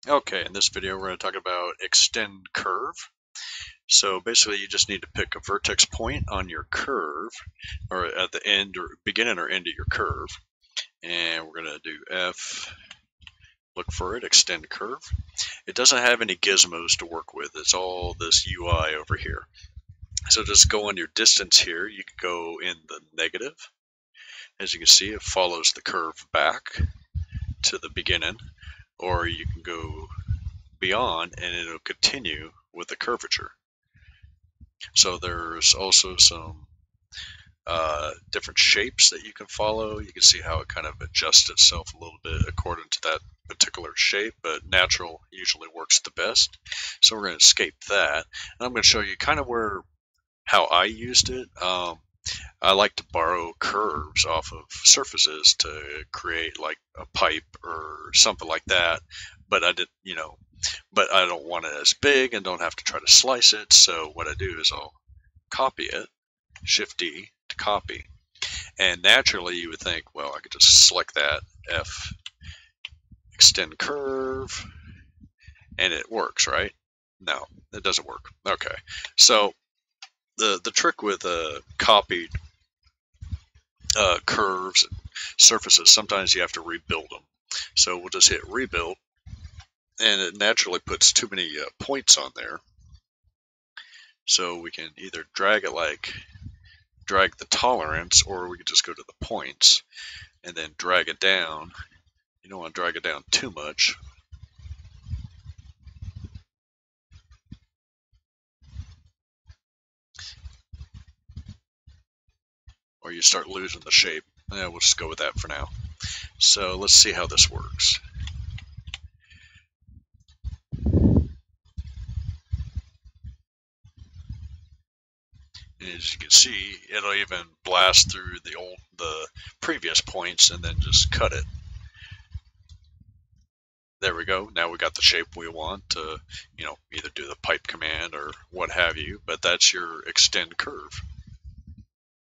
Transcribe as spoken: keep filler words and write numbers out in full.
Okay, in this video we're going to talk about extend curve. So basically you just need to pick a vertex point on your curve, or at the end or beginning or end of your curve. And we're going to do F, look for it, extend curve. It doesn't have any gizmos to work with. It's all this U I over here. So just go on your distance here. You can go in the negative. As you can see, it follows the curve back to the beginning, or you can go beyond and it'll continue with the curvature. So there's also some uh, different shapes that you can follow. You can see how it kind of adjusts itself a little bit according to that particular shape, but natural usually works the best. So we're going to escape that. And I'm going to show you kind of where how I used it. Um, I like to borrow curves off of surfaces to create like a pipe or something like that. But I did, you know, but I don't want it as big and don't have to try to slice it. So what I do is I'll copy it, Shift D to copy. And naturally you would think, well, I could just select that, F, extend curve, and it works, right? No, it doesn't work. Okay, so the, the trick with uh, copied uh, curves and surfaces, sometimes you have to rebuild them. So we'll just hit rebuild, and it naturally puts too many uh, points on there. So we can either drag it like drag the tolerance, or we could just go to the points and then drag it down. You don't want to drag it down too much. Or you start losing the shape. Yeah, we'll just go with that for now. So let's see how this works. As you can see, it'll even blast through the old, the previous points and then just cut it. There we go. Now we got the shape we want to, you know, either do the pipe command or what have you, but that's your extend curve.